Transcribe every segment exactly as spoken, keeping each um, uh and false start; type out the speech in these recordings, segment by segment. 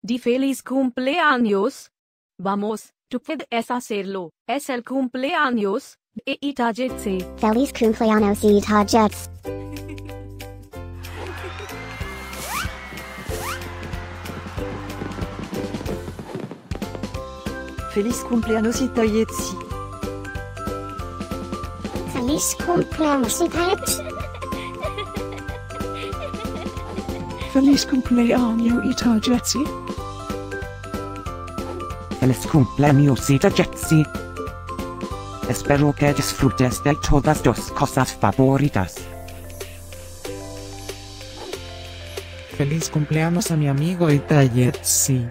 di feliz cumpleaños. Vamos, tú puedes hacerlo. Es el cumpleaños de Itayetzi. Feliz Cumpleaños Itayetzi. Feliz Cumpleaños Itayetzi. Feliz Cumpleaños Itayetzi. Feliz Cumpleaños Itayetzi. Feliz Cumpleaños Itayetzi. Espero que disfrutes de todas tus cosas favoritas. Feliz cumpleaños a mi amigo Itayetzi.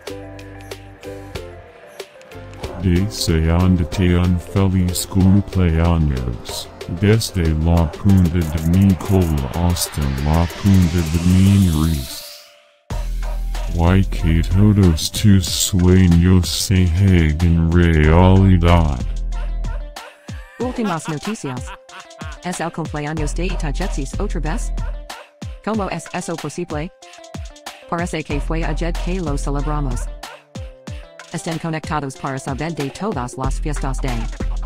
Deseándote un feliz cumpleaños, desde la punta de mi cola hasta la punta de mi nariz. Y que todos tus sueños se hagan realidad. Últimas noticias. Es el cumpleaños de Itayetzi Otras. ¿Cómo es eso posible? Parece que fue ayer que lo celebramos. Estén conectados para saber de todas las fiestas de.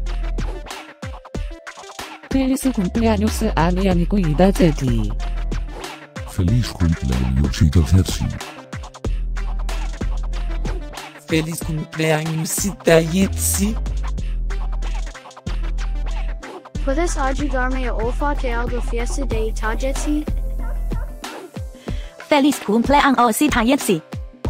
Feliz cumpleaños a mi amigo Itayetzi. Feliz cumpleaños Itayetzi. Feliz cumpleaños Itayetzi. ¿Puedes ayudarme a olfatear la fiesta de Itayetzi? Feliz cumpleaños Itayetzi.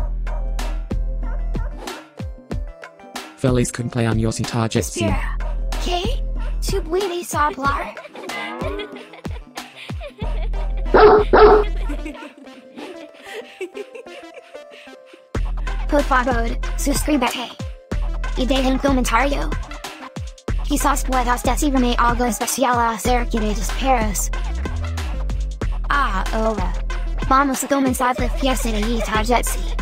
Feliz cumpleaños Itayetzi. ¿Qué? ¿Tú puedes hablar? Por favor, suscríbete. Y deja un comentario. Quizás puedas decirme algo especial acerca de tus perros. Ahora, vamos a comenzar la fiesta de Itayetzi.